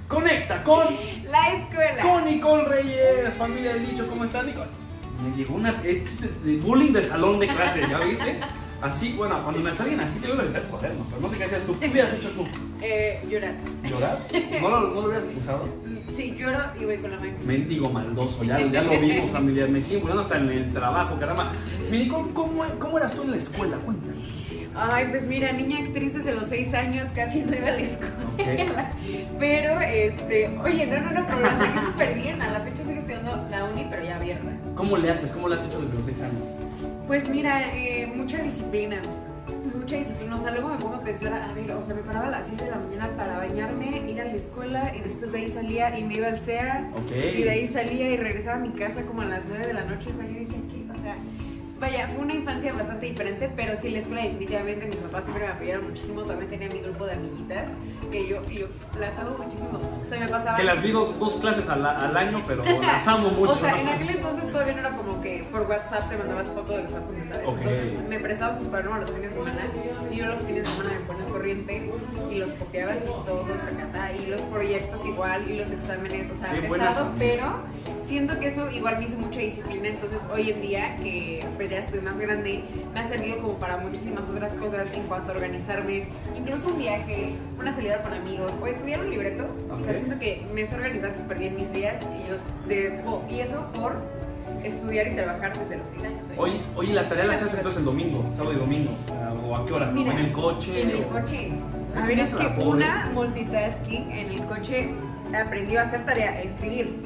conecta con la escuela. Con Nicole Reyes, familia del dicho, ¿cómo están, Nicole? Me llegó una de bullying de salón de clase, ¿ya viste? Así, bueno, cuando me salen así, te voy a dejar el cuaderno, pero no sé qué hacías tú. ¿Qué hubieras hecho tú? Llorar. ¿Llorar? ¿No lo hubieras usado? Sí, lloro y voy con la maestra. Mendigo maldoso, ya lo vimos, familia. Me siguen burlando hasta en el trabajo, caramba. Mi Nicole, ¿cómo eras tú en la escuela? Cuéntanos. Ay, pues mira, niña actriz desde los 6 años, casi no iba a la escuela. Okay. Pero, oye, no, pero la saqué súper bien. A la fecha sigo estudiando la uni, pero ya abierta. ¿Cómo le haces? ¿Cómo lo has hecho desde los 6 años? Pues mira, mucha disciplina. Mucha disciplina, o sea, luego me pongo a pensar, a ver, o sea, me paraba a las 7 de la mañana para bañarme, ir a la escuela y después de ahí salía y me iba al CEA. Okay. Y de ahí salía y regresaba a mi casa como a las 9 de la noche, o sea, yo decía que, o sea, vaya, fue una infancia bastante diferente, pero sí, la escuela definitivamente, mis papás siempre me apoyaron muchísimo, también tenía mi grupo de amiguitas, que yo las amo muchísimo, o sea, me pasaba... Que las vi dos clases al año, pero las amo mucho. O sea, en aquel entonces todavía no era como que por WhatsApp te mandabas fotos de los apuntes, ¿sabes? Okay. Entonces me prestaban sus cuadernos los fines de semana y yo los fines de semana me ponía al corriente y los copiaba así todos, y los proyectos igual y los exámenes, o sea, pesado, pero siento que eso igual me hizo mucha disciplina, entonces hoy en día que pues ya estoy más grande, me ha servido como para muchísimas otras cosas en cuanto a organizarme, incluso un viaje, una salida con amigos o estudiar un libreto. Okay. O sea, siento que me sé organizar súper bien mis días y eso por estudiar y trabajar desde los 6 años. Oye, la tarea la haces entonces el domingo, sábado y domingo, ¿o a qué hora? Mira, ¿en el coche? En el coche. A ver, es que una multitasking en el coche aprendió a hacer tarea, a escribir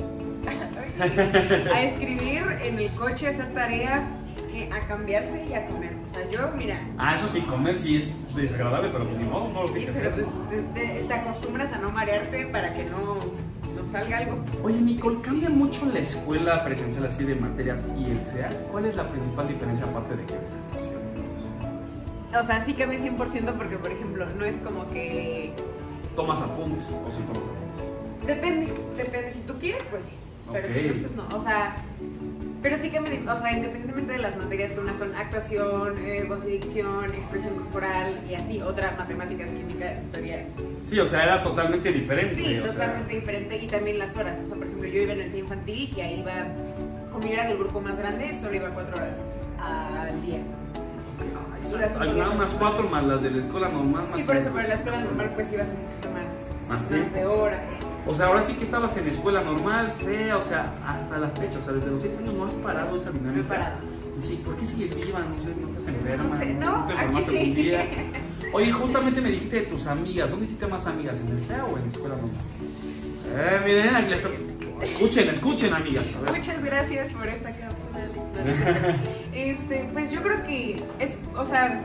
en el coche, a hacer tarea, a cambiarse y a comer. O sea, yo, mira... Eso sí, comer sí es desagradable, pero ni modo, no lo tienes que hacer. Sí, pero pues te acostumbras a no marearte para que no salga algo. Oye, Nicole, ¿cambia mucho la escuela presencial así de materias y el CEA? ¿Cuál es la principal diferencia aparte de que ves actuación? O sea, sí cambia 100% porque, por ejemplo, no es como que... ¿Tomas apuntes o sí tomas apuntes? Depende. Si tú quieres, pues sí. Pero Okay. si no, pues no. O sea, pero sí que o sea, independientemente de las materias que unas son actuación, voz y dicción, expresión corporal y así, otra matemáticas, química, historia. Sí, o sea, era totalmente diferente. Sí, totalmente diferente y también las horas. O sea, por ejemplo, yo iba en el CEA infantil y ahí iba, como yo era del grupo más grande, solo iba 4 horas al día. Nada más 4 más las de la escuela normal. Sí, por eso, pero en la escuela normal pues ibas un poquito más de horas. O sea, ahora sí que estabas en escuela normal, o sea, hasta la fecha, o sea, desde los 6 años no has parado esa dinámica. No he parado. Y sí, ¿por qué sigues viva? No sé, no estás enferma. No sé, no, te aquí enfermaste sí. algún día. Oye, justamente me dijiste de tus amigas. ¿Dónde hiciste más amigas? ¿En el CEA o en la escuela normal? Miren, aquí les escuchen, amigas. A ver. Muchas gracias por esta cápsula de historia. Pues yo creo que o sea,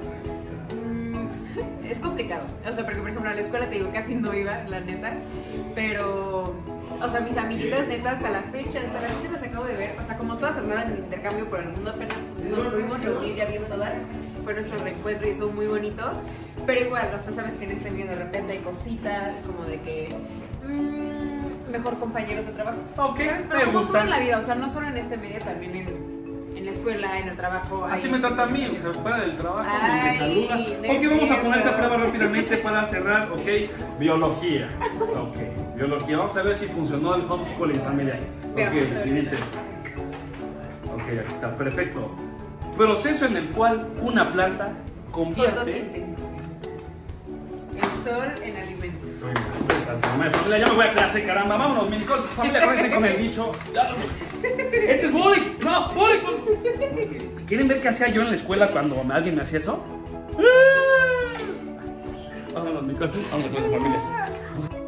es complicado. O sea, porque por ejemplo a la escuela te digo casi no iba, la neta. Pero, o sea, mis amiguitas neta hasta la fecha las acabo de ver. O sea, como todas andaban en intercambio por el mundo, apenas nos pudimos reunir ya bien todas. Fue nuestro reencuentro y estuvo muy bonito. Pero igual, o sea, sabes que en este medio de repente hay cositas como de que... mejor compañeros de trabajo. Ok, pero como todo en la vida, o sea, no solo en este medio, también en la escuela, en el trabajo. Así me trata a mí, o sea, fuera del trabajo, me saluda. No Ok, vamos a ponerte a prueba rápidamente para cerrar, ok. Biología. Ok, biología. Vamos a ver si funcionó el homeschooling, familia. Ok, y dice. Ok, aquí está, perfecto. Proceso en el cual una planta convierte. Fotosíntesis. El sol en alimentos. Familia, ya me voy a clase, caramba. Vámonos, mi Nicole. Familia, conecten con el dicho. Este es bullying. No, bullying. ¿Quieren ver qué hacía yo en la escuela cuando alguien me hacía eso? Vámonos, Nicole. Vamos a clase, familia.